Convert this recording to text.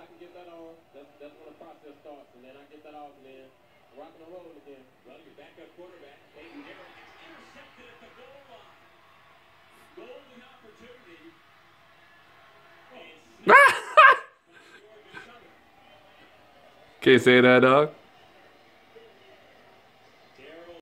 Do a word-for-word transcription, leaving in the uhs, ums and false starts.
I can get that off, that's, that's when the process starts. And then I get that off and then rock and roll again. Well, your backup quarterback, Hayden Different, gets intercepted at the goal line. Golden opportunity. Can't say that, dog.